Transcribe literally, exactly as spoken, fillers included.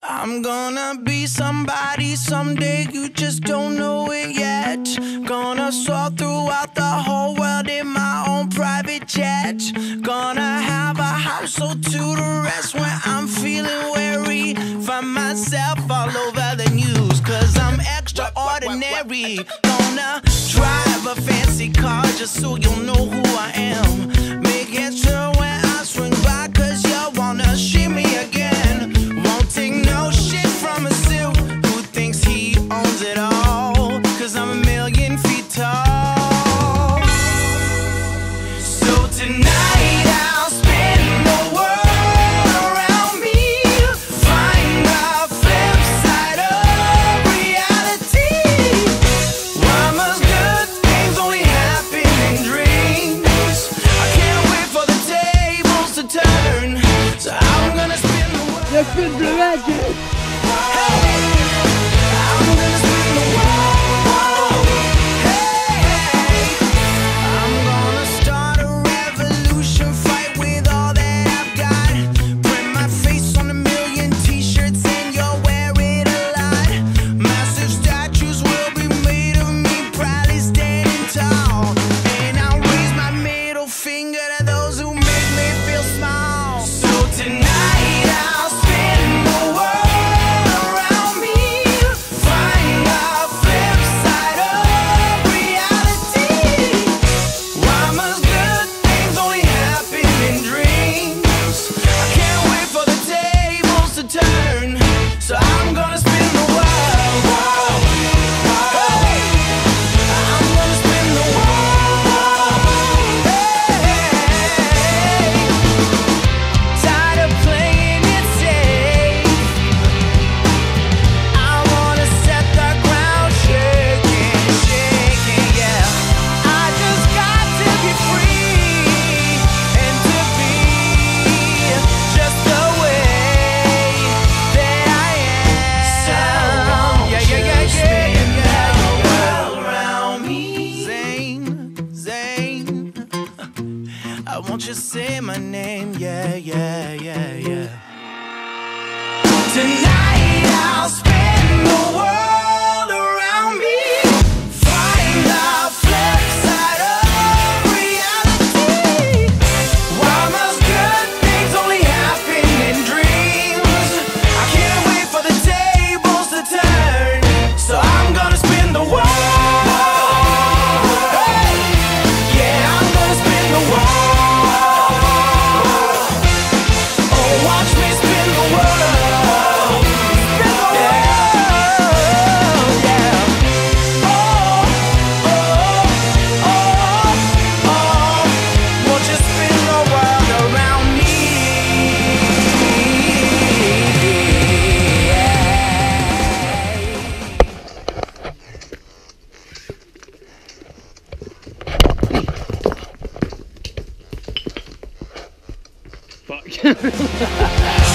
I'm gonna be somebody someday, you just don't know it yet. Gonna soar throughout the whole world in my own private jet. Gonna have a house or two to rest when I'm feeling weary. Find myself all over the news, cause I'm extraordinary. Gonna drive a fancy car just so you'll know who I am. Making sure when I swing by, cause you wanna see me again. Won't take no shit from a suit who thinks he owns it all, cause I'm a million feet tall. So tonight I'll spin the world around me, find the flip side of reality. Why must good things only happen in dreams? I can't wait for the tables to turn, so I'm gonna spin the world. Le film de Magic. I want you to say my name, yeah, yeah, yeah, yeah. Tonight I'll spin the world around me, find the flip side of reality. Why must good things only happen in dreams? I can't wait for the tables to turn, so I'm gonna spin the world. Fuck.